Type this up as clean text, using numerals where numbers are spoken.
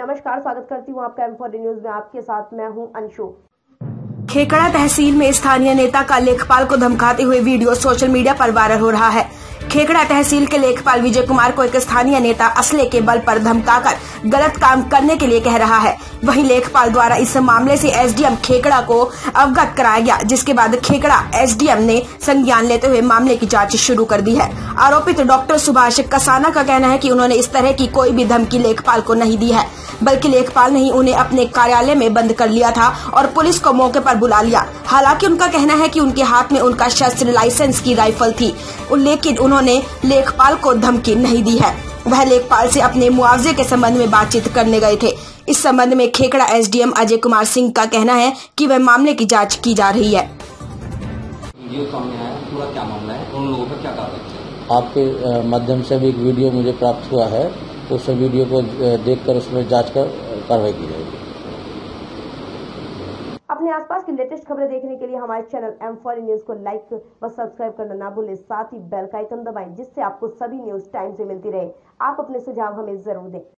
नमस्कार, स्वागत करती हूँ आपका M4 न्यूज में। आपके साथ मैं हूँ अंशु। खेकड़ा तहसील में स्थानीय नेता का लेखपाल को धमकाते हुए वीडियो सोशल मीडिया पर वायरल हो रहा है। खेकड़ा तहसील के लेखपाल विजय कुमार को एक स्थानीय नेता असले के बल पर धमकाकर गलत काम करने के लिए कह रहा है। वहीं लेखपाल द्वारा इस मामले से एसडीएम खेकड़ा को अवगत कराया गया, जिसके बाद खेकड़ा एसडीएम ने संज्ञान लेते हुए मामले की जांच शुरू कर दी है। आरोपित डॉक्टर सुभाष कसाना का कहना है कि उन्होंने इस तरह की कोई भी धमकी लेखपाल को नहीं दी है, बल्कि लेखपाल ने ही उन्हें अपने कार्यालय में बंद कर लिया था और पुलिस को मौके पर बुला लिया। हालांकि उनका कहना है कि उनके हाथ में उनका शस्त्र लाइसेंस की राइफल थी, लेकिन उन्होंने लेखपाल को धमकी नहीं दी है। वह लेखपाल से अपने मुआवजे के संबंध में बातचीत करने गए थे। इस संबंध में खेकड़ा एसडीएम अजय कुमार सिंह का कहना है कि वह मामले की जांच की जा रही है। वीडियो सामने आया, पूरा क्या मामला है, उन लोगों पर क्या कार्रवाई? आपके माध्यम से भी एक वीडियो मुझे प्राप्त हुआ है, उस वीडियो को देखकर उसमें जांच कर कार्रवाई की जाएगी। अपने आसपास की लेटेस्ट खबरें देखने के लिए हमारे चैनल M4 न्यूज को लाइक व सब्सक्राइब करना ना भूलें। साथ ही बेल का आइकन दबाएं, जिससे आपको सभी न्यूज टाइम से मिलती रहे। आप अपने सुझाव हमें जरूर दें।